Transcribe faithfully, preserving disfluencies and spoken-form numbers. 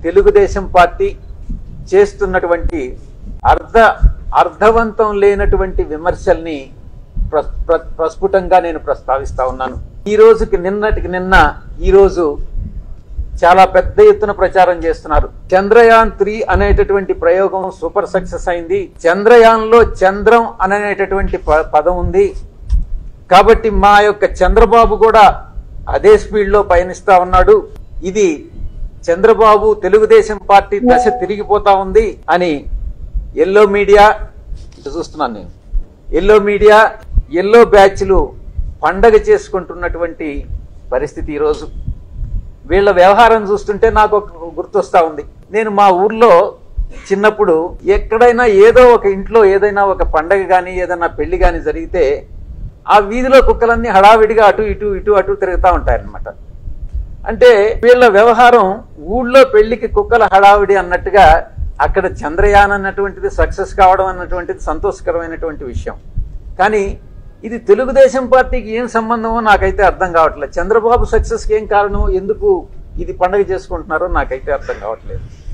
Telugu Desam party చేస్తున్నటువంటి అర్థ అర్థవంతం లేనటువంటి విమర్శల్ని ప్ర ప్రస్ఫుటంగా నేను ప్రస్తావిస్తా ఉన్నాను. ఈ రోజుకి నిన్నటికి నిన్న ఈ రోజు చాలా పెద్ద ఎత్తున ప్రచారం చేస్తున్నారు. చంద్రయాన్ త్రీ అనేటటువంటి ప్రయోగం సూపర్ సక్సెస్ అయింది. చంద్రయాన్ లో చంద్రం అనేటటువంటి పదం ఉంది కాబట్టి మా యొక్క చంద్రబాబు కూడా అదే స్పీడ్ లో పయనిస్తా ఉన్నాడు. ఇది చంద్రబాబు తెలుగుదేశం పార్టీ దశ తిరిగిపోతా ఉంది అని ఎల్లో మీడియా చూస్తున్నాను నేను ఎల్లో మీడియా ఎల్లో బ్యాచ్లు పండగ చేసుకుంటున్నటువంటి పరిస్థితి. ఈరోజు వీళ్ళ వ్యవహారం చూస్తుంటే నాకు ఒక గుర్తొస్తా ఉంది. నేను మా ఊర్లో చిన్నప్పుడు ఎక్కడైనా ఏదో ఒక ఇంట్లో ఏదైనా ఒక పండగ కానీ ఏదైనా పెళ్లి కానీ జరిగితే ఆ వీధిలో కుక్కలన్నీ హడావిడిగా అటు ఇటు ఇటు అటు తిరుగుతూ ఉంటాయన్నమాట. అంటే వీళ్ళ వ్యవహారం ఊళ్ళో పెళ్లికి కుక్కల హడావిడి అన్నట్టుగా అక్కడ చంద్రయాన్ అన్నటువంటిది సక్సెస్ కావడం అన్నటువంటిది సంతోషకరమైనటువంటి విషయం. కానీ ఇది తెలుగుదేశం పార్టీకి ఏం సంబంధమో నాకైతే అర్థం కావట్లేదు. చంద్రబాబు సక్సెస్కి ఏం కారణం, ఎందుకు ఇది పండగ చేసుకుంటున్నారో నాకైతే అర్థం కావట్లేదు.